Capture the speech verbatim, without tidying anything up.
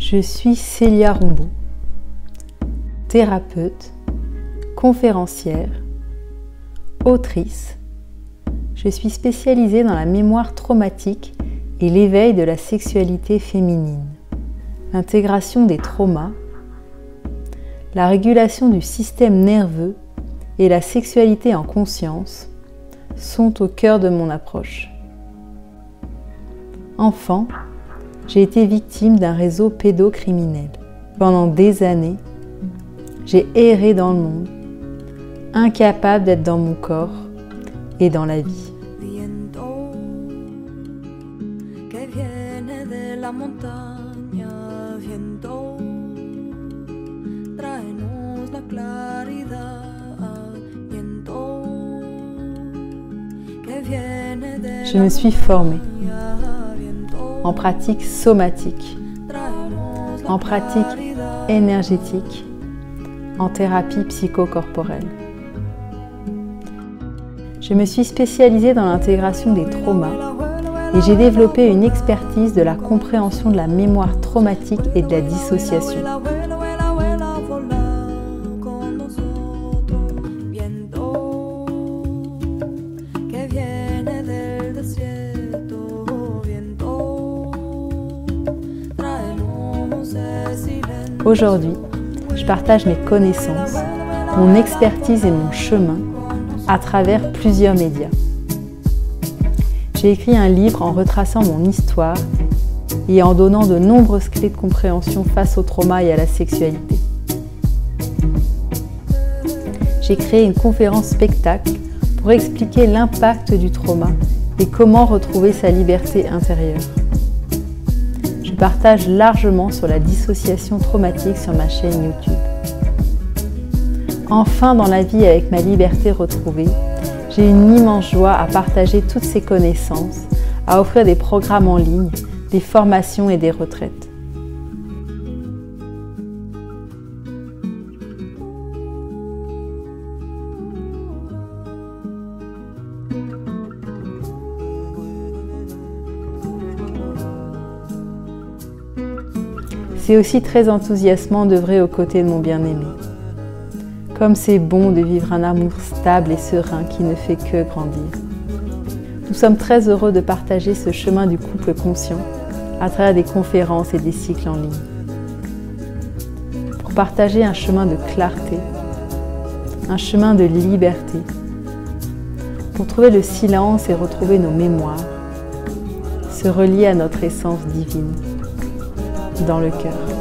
Je suis Célia Rombaud, thérapeute, conférencière, autrice. Je suis spécialisée dans la mémoire traumatique et l'éveil de la sexualité féminine, l'intégration des traumas, la régulation du système nerveux et la sexualité en conscience sont au cœur de mon approche. Enfant, j'ai été victime d'un réseau pédocriminel. Pendant des années, j'ai erré dans le monde, incapable d'être dans mon corps et dans la vie. Je me suis formée en pratique somatique, en pratique énergétique, en thérapie psychocorporelle. Je me suis spécialisée dans l'intégration des traumas et j'ai développé une expertise de la compréhension de la mémoire traumatique et de la dissociation. Aujourd'hui, je partage mes connaissances, mon expertise et mon chemin à travers plusieurs médias. J'ai écrit un livre en retraçant mon histoire et en donnant de nombreuses clés de compréhension face au trauma et à la sexualité. J'ai créé une conférence spectacle pour expliquer l'impact du trauma et comment retrouver sa liberté intérieure. Je partage largement sur la dissociation traumatique sur ma chaîne YouTube. Enfin, dans la vie avec ma liberté retrouvée, j'ai une immense joie à partager toutes ces connaissances, à offrir des programmes en ligne, des formations et des retraites. C'est aussi très enthousiasmant d'œuvrer aux côtés de mon bien-aimé. Comme c'est bon de vivre un amour stable et serein qui ne fait que grandir. Nous sommes très heureux de partager ce chemin du couple conscient à travers des conférences et des cycles en ligne. Pour partager un chemin de clarté, un chemin de liberté, pour trouver le silence et retrouver nos mémoires, se relier à notre essence divine. Dans le cœur.